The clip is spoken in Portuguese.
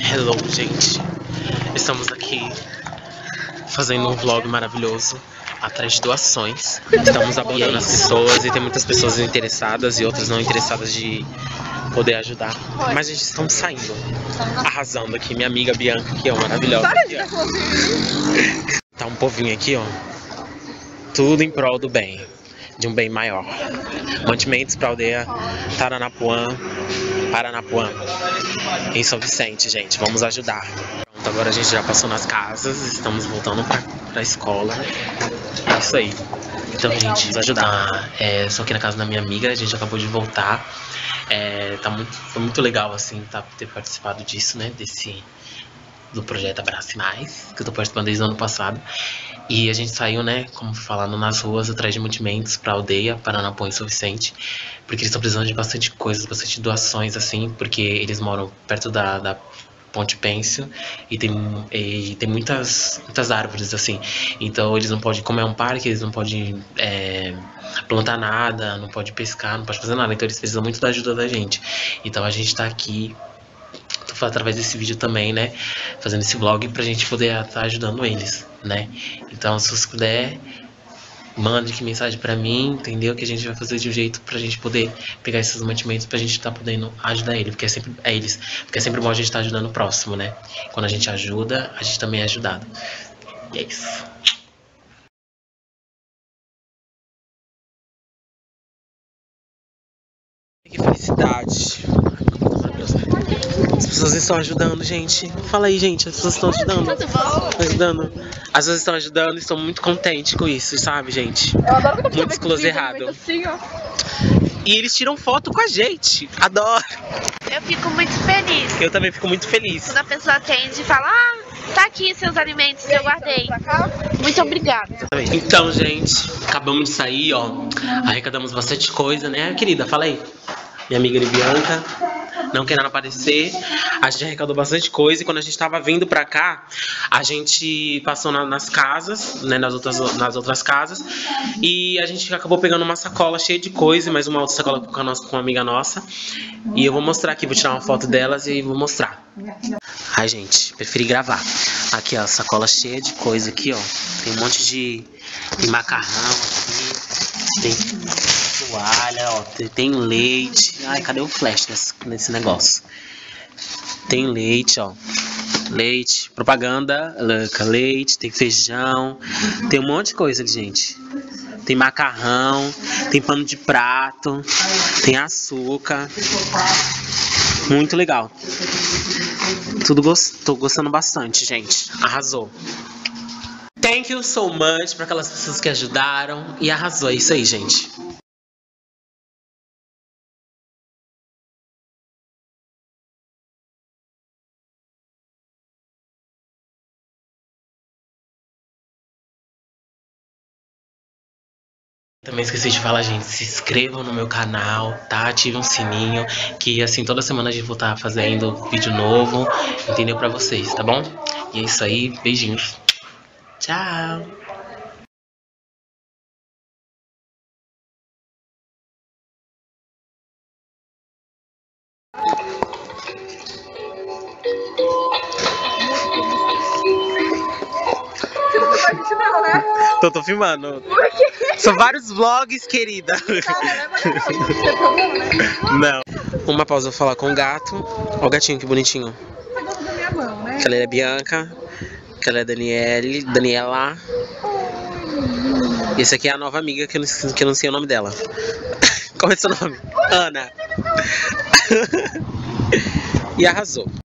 Hello, gente. Estamos aqui fazendo um vlog maravilhoso atrás de doações. Estamos abordando as pessoas e tem muitas pessoas interessadas e outras não interessadas de poder ajudar. Mas a gente estamos saindo, arrasando aqui. Minha amiga Bianca, que é maravilhosa. Aqui, ó. Tá um povinho aqui, ó. Tudo em prol do bem, de um bem maior. Mantimentos para a aldeia Paranapuã, em São Vicente, gente. Vamos ajudar. Pronto, agora a gente já passou nas casas, estamos voltando pra escola. É isso aí. Então, gente, vamos ajudar. Só que na casa da minha amiga, a gente acabou de voltar. Foi muito legal, assim, ter participado disso, né? Do projeto Abrace Mais, que eu tô participando desde o ano passado. E a gente saiu, né, como falando, nas ruas atrás de mantimentos pra aldeia Paranapuã e São Vicente, porque eles estão precisando de bastante coisas, bastante doações, assim, porque eles moram perto da Ponte Pênsil e tem muitas árvores, assim. Então eles não podem, como é um parque, eles não podem plantar nada, não podem pescar, não podem fazer nada. Então eles precisam muito da ajuda da gente. Então a gente tá aqui através desse vídeo também, né, fazendo esse vlog pra gente poder estar ajudando eles, né. Então, se você puder, mande aqui mensagem pra mim, entendeu? Que a gente vai fazer de um jeito pra gente poder pegar esses mantimentos pra gente estar podendo ajudar eles, porque é sempre bom a gente estar ajudando o próximo, né. Quando a gente ajuda, a gente também é ajudado. E é isso. Que felicidade. As pessoas estão ajudando, gente. Fala aí, gente. As pessoas estão ajudando. As pessoas estão ajudando e estou muito contente com isso, sabe, gente? Eu adoro quando muito close errado. Assim, ó. E eles tiram foto com a gente. Adoro. Eu fico muito feliz. Eu também fico muito feliz. Quando a pessoa atende e fala, tá aqui seus alimentos que eu guardei. Muito obrigada. Então, gente, acabamos de sair, ó. Arrecadamos bastante coisa, né, querida? Fala aí. Minha amiga Bianca, não querendo aparecer. A gente arrecadou bastante coisa e quando a gente tava vindo pra cá, a gente passou nas casas, né, nas outras casas, e a gente acabou pegando uma sacola cheia de coisa e mais uma outra sacola com uma amiga nossa. E eu vou mostrar aqui, vou tirar uma foto delas e vou mostrar. Ai, gente, preferi gravar. Aqui, ó, sacola cheia de coisa aqui, ó. Tem um monte de macarrão aqui. Tem toalha, ó. Tem leite. Ai, cadê o flash nesse negócio? Tem leite, ó. Leite, propaganda, leite, tem feijão. Tem um monte de coisa ali, gente. Tem macarrão, tem pano de prato, tem açúcar. Muito legal. Tô gostando bastante, gente. Arrasou. Thank you so much para aquelas pessoas que ajudaram. E arrasou, é isso aí, gente. Também esqueci de falar, gente, se inscrevam no meu canal, tá? Ativem o sininho, que assim, toda semana a gente vai estar fazendo vídeo novo, entendeu? Pra vocês, tá bom? E é isso aí, beijinhos. Tchau! Não, né? Tô filmando. São vários vlogs, querida. Não. Uma pausa pra falar com o gato. Ó o gatinho, que bonitinho. Da minha mão, né? Aquela é a Bianca. Aquela é a Daniela. Esse aqui é a nova amiga que eu não sei o nome dela. Qual é o seu nome? Ana. E arrasou.